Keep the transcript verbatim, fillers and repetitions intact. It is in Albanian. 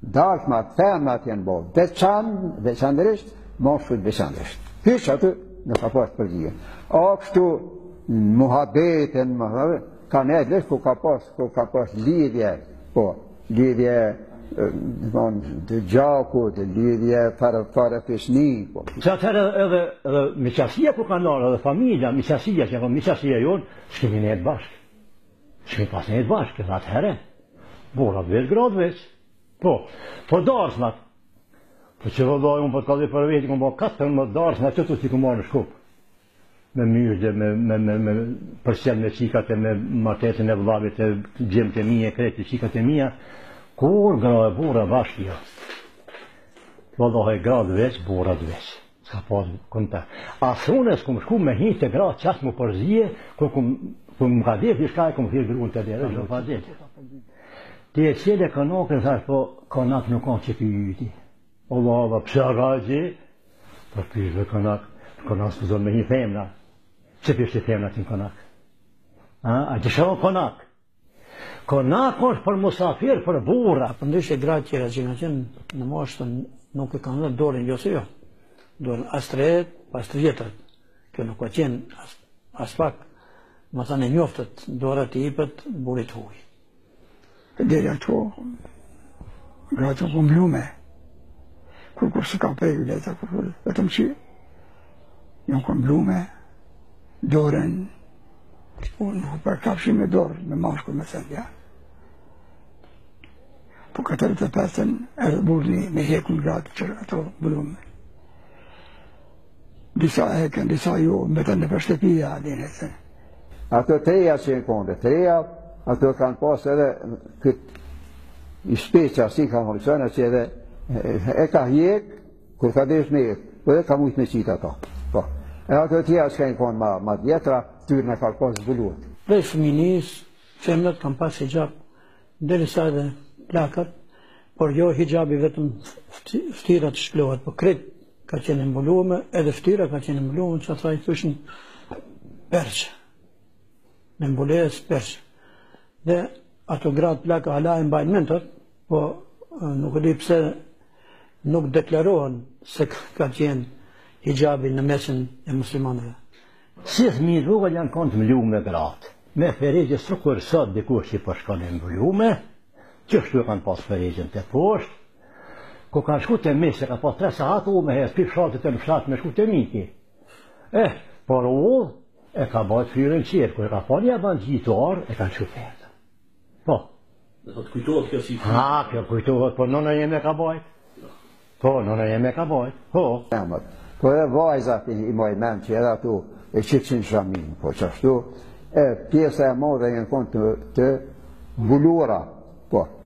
dalë femnat janë bo, veçan, veçanërisht, moshkujt veçanërisht. Hysh aty në ka pas përgjigje. A kështu muhabeten, ka ne edhe ku ka pas, ku ka pas lidhje, po, lidhje të gjakut, lidhje fare fisni, po. Që atëherë edhe, edhe miqasia ku ka nërë, edhe familja, miqasia, që e miqasia jonë, shkemi ne jetë bashkë. Shkemi pas ne jetë bashkë, kësa atëherë. Borat veç, gratë veç. Po, po darsmat. Po që vëllaj, unë po të kalli për veti, këmë bo katër më darsmat, që të si këmë marrë në Shkup. Me myrgje, me, me, me, me përsjen me qikat e me martetin e vëllavit e gjemë të mija, kreti qikat e mija, kur gra e bura bashkë jo. Vëllaj, gratë veç, borat veç. Ska pas këmëta. Asune s'kum shku me hinë të gratë qasë më përzije, kur më më ka dhe, pishka e këmë thirë grunë të dhe, në pa dhe. Ti e qele kanakën, thash, po kanak nuk kanë që pyti. Allah, Allah, pëse a gajgji? Po pishve kanak, kanak së zonë me një femna. Që pishte femna ti në kanak? A, a gjitha kanak? Kanak është për musafir, për bura. Për ndrysh e gratë tjera që nga qenë në moshtën nuk e kanë dhe dorën jo se jo. Dorën as të rejt, pas të vjetët. Kjo nuk ka qenë as, as pak, më thane njoftët, dorët i ipët, burit huj. Deri ato, gratë ku mblume, kur kur së ka pejë leta, kur kur vetëm që, janë ku mblume, dorën, unë përkapshin me dorë, me mashku me thënë, ja. Po katër të pesën, edhe burni me hekun gratë që ato mblume. Disa heken, disa ju, me të në për shtepia, adin e thënë. Ato treja që në konde, treja, ato kanë pas edhe këtë i shpeqa si ka holqëna që edhe e ka hjek, kur ka desh me jek, po edhe ka mujtë me qitë ato. Po. E ato tja që ka në konë ma, ma djetra, tyrë në ka pas zbuluat. Prej fëminis, femnët kam pas hijab, dhe sa edhe plakat, por jo hijabi vetëm ftyrat shplohet, po kret ka qenë mbulume, edhe ftyra ka qenë mbulume, që ata i thushin perqë, me mbules perqë. Dhe ato gratë plaka hala e mbajnë mentët, po nuk e di pse nuk deklarohen se ka qenë hijabi në mesin e muslimanëve. Si fëmijët vogël janë kanë të mbulume gratë. Me feregje së kur sot dikush që po shkon e mbulume, që shtu kanë pas feregjen të poshtë, ku kanë shku të mes, e ka pas tre sahat u me hes, pi fshatit e në fshat me shku të miki. Eh, por u e ka bajt fryrën qërë, kur e ka pa një ban gjitar, e kanë shku ferë. Po. Dhe të kujtohet kjo si fëmijë? Ha, kjo kujtohet, po nëna jeme ka bajt. Po, nëna jeme ka bajt. Po. Po edhe vajzat i moj men që edhe ato e qëqin shamin, po që ashtu, e pjesa e madhe jenë konë të, të mbuluara, po.